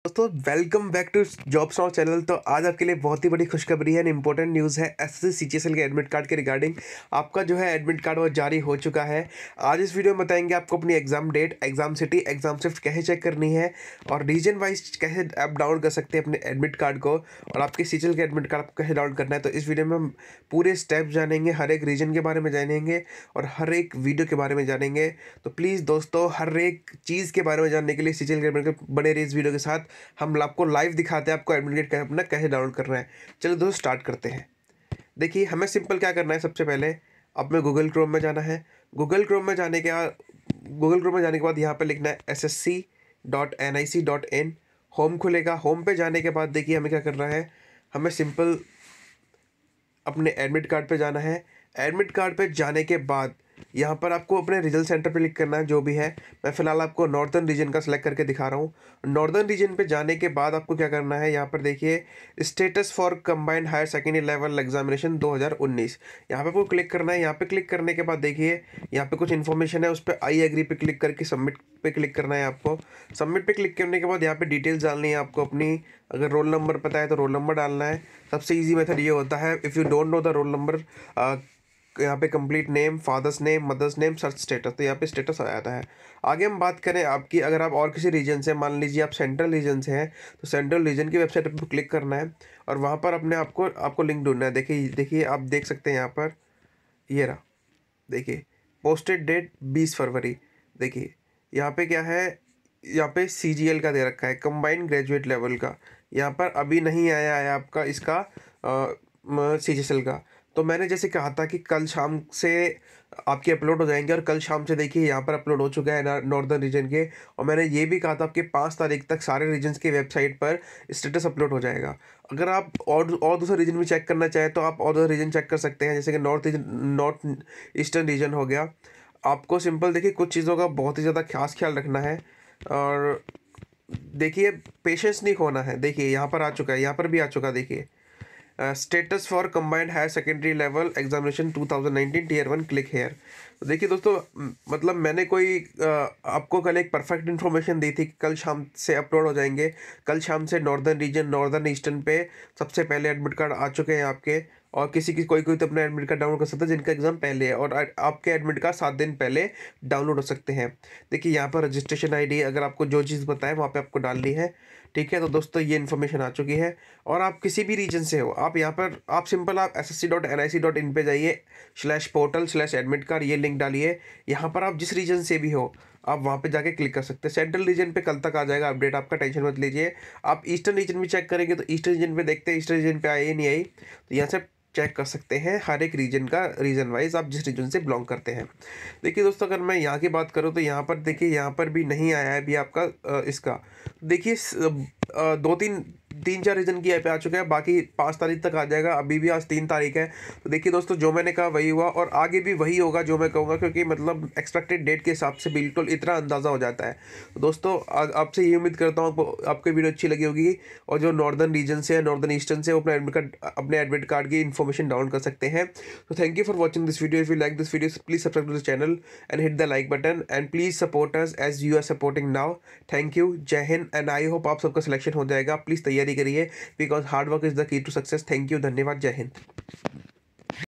दोस्तों welcome back to jobs now channel. तो आज आपके लिए बहुत ही बड़ी खुशखबरी है, इंपॉर्टेंट न्यूज़ है। एसएससी सीजीएसएल के एडमिट कार्ड के रिगार्डिंग आपका जो है एडमिट कार्ड वो जारी हो चुका है। आज इस वीडियो में बताएंगे आपको अपनी exam date, exam city, exam shift कैसे चेक करनी है और रीजन वाइज कैसे आप डाउनलोड कर सकते हैं अपने एडमिट कार्ड को, और आपके सीजीएल के एडमिट कार्ड आपको कैसे डाउनलोड करना है। तो इस वीडियो में हम पूरे स्टेप जानेंगे, हर एक रीजन के बारे में जानेंगे और हर एक वीडियो के बारे में जानेंगे। तो प्लीज़ दोस्तों, हर एक चीज़ के बारे में जानने के लिए सीजीएल के एडमिट कार्ड बने रहिए इस वीडियो के साथ। हम आपको लाइव दिखाते हैं आपको एडमिट कार्ड अपना कैसे डाउनलोड करना है। चलो दोस्तों स्टार्ट करते हैं। देखिए हमें सिंपल क्या करना है, सबसे पहले अब में गूगल क्रोम में जाना है। गूगल क्रोम में जाने के बाद यहाँ पे लिखना है ssc.nic.in। होम खुलेगा। होम पे जाने के बाद देखिए हमें क्या करना है, हमें सिंपल अपने एडमिट कार्ड पे जाना है। एडमिट कार्ड पे जाने के बाद यहाँ पर आपको अपने रिजल्ट सेंटर पे क्लिक करना है, जो भी है। मैं फ़िलहाल आपको नॉर्दर्न रीजन का सिलेक्ट करके दिखा रहा हूँ। नॉर्दर्न रीजन पे जाने के बाद आपको क्या करना है, यहाँ पर देखिए status for combined higher secondary level examination 2019, यहाँ पे आपको क्लिक करना है। यहाँ पे क्लिक करने के बाद देखिए यहाँ पे कुछ इन्फॉर्मेशन है, उस पर आई एग्री पे क्लिक करके सबमिट पे क्लिक करना है आपको। सबमिट पे क्लिक करने के बाद यहाँ पे डिटेल्स डालनी है आपको अपनी। अगर रोल नंबर पता है तो रोल नंबर डालना है। सबसे इजी मेथड ये होता है, if you don't know the roll number, यहाँ पे complete name, father's name, mother's name, search status, तो यहाँ पे स्टेटस आ जाता है। आगे हम बात करें आपकी, अगर आप और किसी रीजन से, मान लीजिए आप सेंट्रल रीजन से हैं, तो सेंट्रल रीजन की वेबसाइट पर क्लिक करना है और वहाँ पर अपने आपको लिंक ढूंढना है। देखिए आप देख सकते हैं यहाँ पर, ये रहा। देखिए पोस्टेड डेट 20 फरवरी। देखिए यहाँ पे क्या है, यहाँ पे सीजीएल का दे रखा है, कंबाइंड ग्रेजुएट लेवल का। यहाँ पर अभी नहीं आया है आपका इसका सीजीएसएल का। तो मैंने जैसे कहा था कि कल शाम से आपके अपलोड हो जाएंगे, और कल शाम से देखिए यहाँ पर अपलोड हो चुका है नॉर्दर्न रीजन के। और मैंने ये भी कहा था आपके 5 तारीख तक सारे रीजन्स के वेबसाइट पर स्टेटस अपलोड हो जाएगा। अगर आप और दूसरा रीजन भी चेक करना चाहें तो आप और दूसरा रीजन चेक कर सकते हैं, जैसे कि नॉर्थ ईस्टर्न रीजन हो गया। आपको सिंपल देखिए कुछ चीज़ों का बहुत ही ज़्यादा खास ख्याल रखना है, और देखिए पेशेंस नहीं खोना है। देखिए यहाँ पर आ चुका है, यहाँ पर भी आ चुका है। देखिए status for combined higher secondary level examination 2019 tier 1, click here. तो देखिए दोस्तों, मतलब मैंने कोई आपको कल एक परफेक्ट इन्फॉर्मेशन दी थी कि कल शाम से अपलोड हो जाएंगे। कल शाम से नॉर्दर्न रीजन, नॉर्दर्न ईस्टर्न पे सबसे पहले एडमिट कार्ड आ चुके हैं आपके। और किसी की कोई तो अपना एडमिट कार्ड डाउनलोड कर सकता है जिनका एग्जाम पहले है, और आपके एडमिट कार्ड 7 दिन पहले डाउनलोड हो सकते हैं। देखिए यहाँ पर रजिस्ट्रेशन आईडी, अगर आपको जो चीज़ बताए वहाँ पे आपको डालनी है। ठीक है, तो दोस्तों ये इन्फॉर्मेशन आ चुकी है। और आप किसी भी रीजन से हो, आप यहाँ पर आप सिंपल आप ssc.nic.in पे जाइए, /portal/एडमिट कार्ड, ये लिंक डालिए। यहाँ पर आप जिस रीजन से भी हो आप वहाँ पे जाके क्लिक कर सकते हैं। सेंट्रल रीजन पे कल तक आ जाएगा अपडेट आपका, टेंशन मत लीजिए। आप ईस्टर्न रीजन भी चेक करेंगे तो ईस्टर्न रीजन पे देखते हैं, ईस्टर्न रीजन पे आई नहीं आई, तो यहाँ से चेक कर सकते हैं हर एक रीजन का, रीजन वाइज आप जिस रीजन से बिलोंग करते हैं। देखिए दोस्तों, अगर मैं यहाँ की बात करूँ तो यहाँ पर देखिए, यहाँ पर भी नहीं आया है अभी आपका इसका। देखिए दो तीन 3-4 रीजन की ऐप आ चुका है, बाकी 5 तारीख तक आ जाएगा। अभी भी आज 3 तारीख है। तो देखिए दोस्तों, जो मैंने कहा वही हुआ, और आगे भी वही होगा जो मैं कहूँगा, क्योंकि मतलब एक्सपेक्टेड डेट के हिसाब से बिल्कुल इतना अंदाज़ा हो जाता है। तो दोस्तों आपसे ये उम्मीद करता हूँ आपको वीडियो अच्छी लगी होगी, और जो नॉर्दर्न रीजन से है, नॉर्दर्न ईस्टर्न से, वो अपने एडमिट कार्ड की इन्फॉर्मेशन डाउनलोड कर सकते हैं। तो thank you for watching this video. If you like this video please subscribe to the channel and hit the like button, and please support us as you are supporting now. Thank you, जय हिंद, and I hope आप सबका selection हो जाएगा। Please तैयारी करिए, because hard work is the key to success. Thank you, धन्यवाद, जय हिंद।